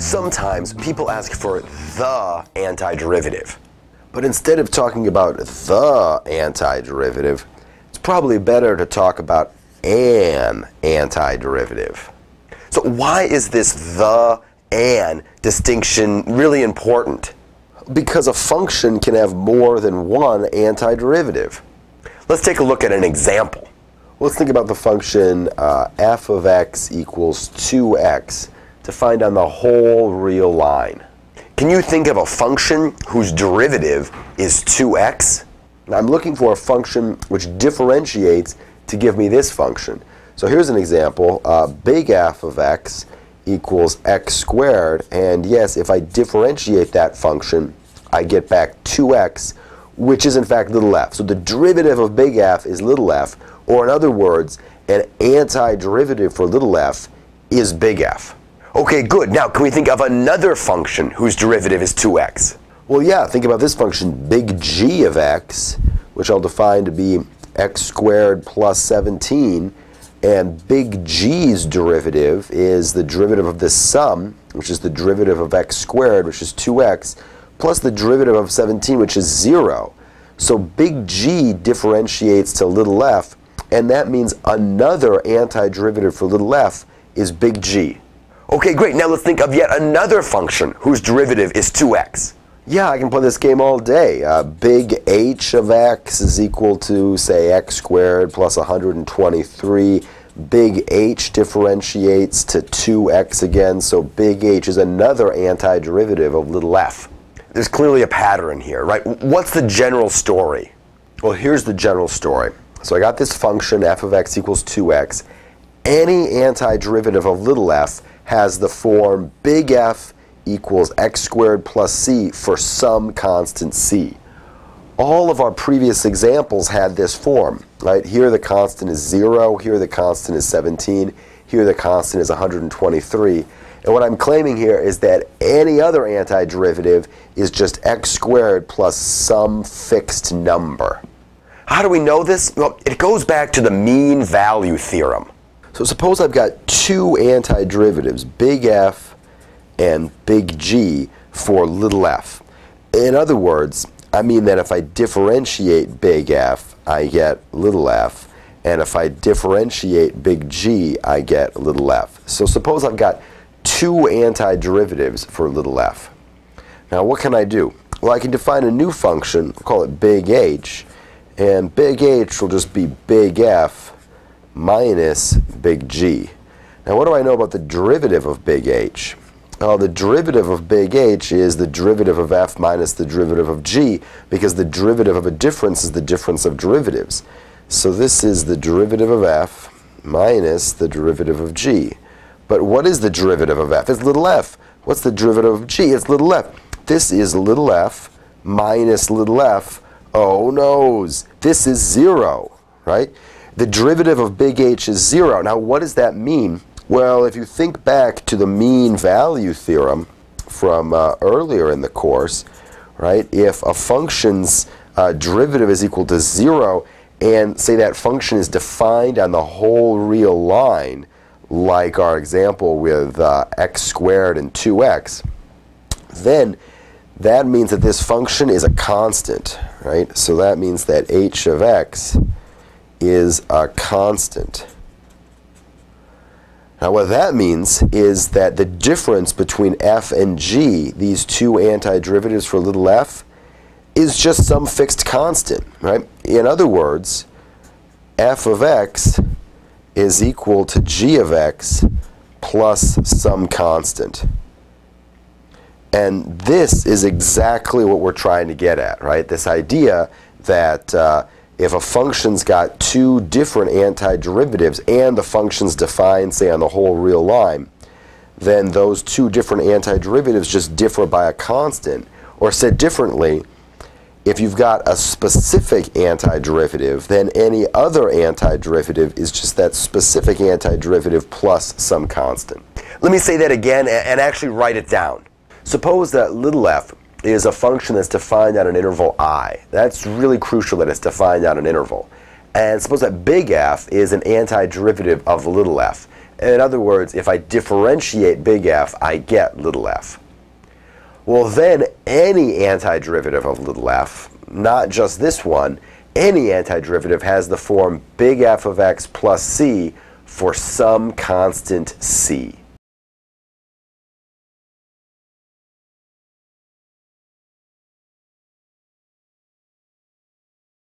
Sometimes people ask for the antiderivative, but instead of talking about the antiderivative, it's probably better to talk about an antiderivative. So why is this the and distinction really important? Because a function can have more than one antiderivative. Let's take a look at an example. Let's think about the function f of x equals 2x defined on the whole real line. Can you think of a function whose derivative is 2x? Now I'm looking for a function which differentiates to give me this function. So here's an example. Big F of x equals x squared, and yes, if I differentiate that function, I get back 2x, which is in fact little f. So the derivative of big F is little f, or in other words, an antiderivative for little f is big F. Okay, good. Now, can we think of another function whose derivative is 2x? Well, yeah, think about this function, big G of x, which I'll define to be x squared plus 17, and big G's derivative is the derivative of this sum, which is the derivative of x squared, which is 2x, plus the derivative of 17, which is 0. So big G differentiates to little f, and that means another antiderivative for little f is big G. Okay, great. Now let's think of yet another function whose derivative is 2x. Yeah, I can play this game all day. Big H of x is equal to, say, x squared plus 123. Big H differentiates to 2x again, so big H is another antiderivative of little f. There's clearly a pattern here, right? What's the general story? Well, here's the general story. So I got this function, f of x equals 2x. Any antiderivative of little f has the form big F equals x squared plus c for some constant c. All of our previous examples had this form, right? Here the constant is 0, here the constant is 17, here the constant is 123. And what I'm claiming here is that any other antiderivative is just x squared plus some fixed number. How do we know this? Well, it goes back to the mean value theorem. So suppose I've got two antiderivatives, big F and big G, for little f. In other words, I mean that if I differentiate big F, I get little f, and if I differentiate big G, I get little f. So suppose I've got two antiderivatives for little f. Now what can I do? Well, I can define a new function, we'll call it big H, and big H will just be big F minus big G. Now what do I know about the derivative of big H? Well, the derivative of big H is the derivative of f minus the derivative of g, because the derivative of a difference is the difference of derivatives. So this is the derivative of f minus the derivative of g. But what is the derivative of f? It's little f. What's the derivative of g? It's little f. This is little f minus little f. Oh noes, this is 0, right? The derivative of big H is 0. Now what does that mean? Well, if you think back to the mean value theorem from earlier in the course, right, if a function's derivative is equal to 0 and say that function is defined on the whole real line, like our example with x squared and 2x, then that means that this function is a constant, right? So that means that h of x is a constant. Now what that means is that the difference between f and g, these two antiderivatives for little f, is just some fixed constant, right? In other words, f of x is equal to g of x plus some constant. And this is exactly what we're trying to get at, right? This idea that if a function's got two different antiderivatives and the function's defined, say, on the whole real line, then those two different antiderivatives just differ by a constant. Or said differently, if you've got a specific antiderivative, then any other antiderivative is just that specific antiderivative plus some constant. Let me say that again and actually write it down. Suppose that little f is a function that's defined on an interval I. That's really crucial that it's defined on an interval. And suppose that big F is an antiderivative of little f. In other words, if I differentiate big F, I get little f. Well, then any antiderivative of little f, not just this one, any antiderivative has the form big F of x plus c for some constant c.